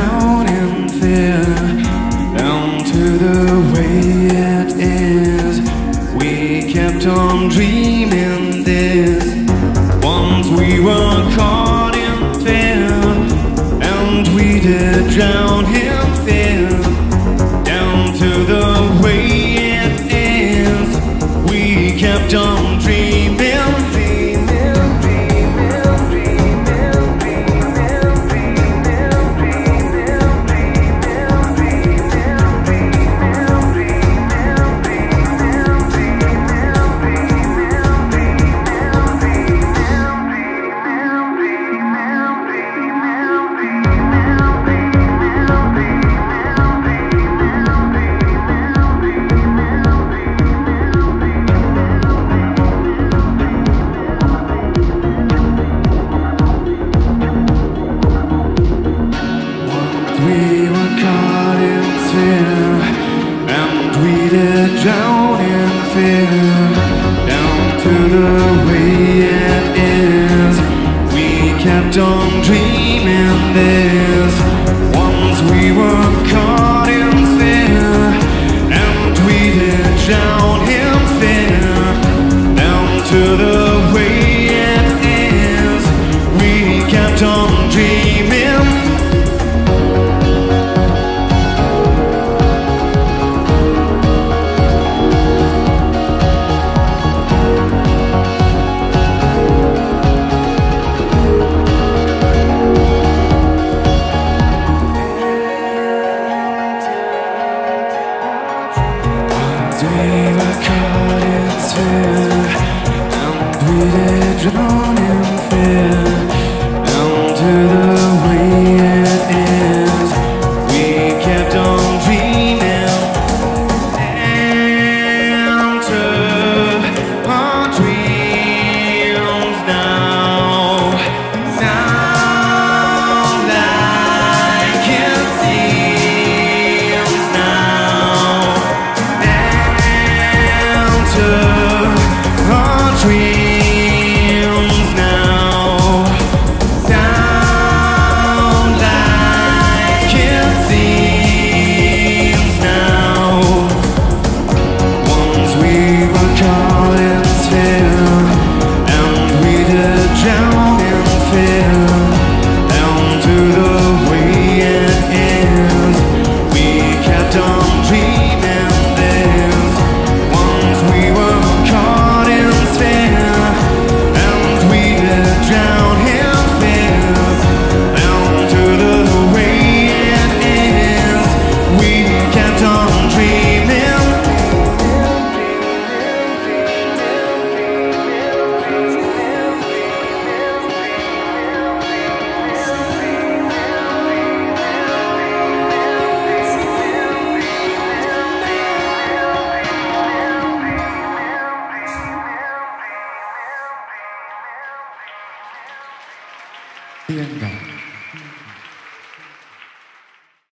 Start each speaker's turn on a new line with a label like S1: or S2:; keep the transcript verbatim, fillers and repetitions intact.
S1: drown in fear, down to the way it is. We kept on dreaming this. Once we were caught in fear, and we did drown in fear, down to the way it is. We kept on dreaming. Drown in fear, down to the way it is. We kept on dreaming this. Once we were caught in fear, and we did drown in fear, down to the way it is. We kept on dreaming. We were caught in fear, and we did drown in fear.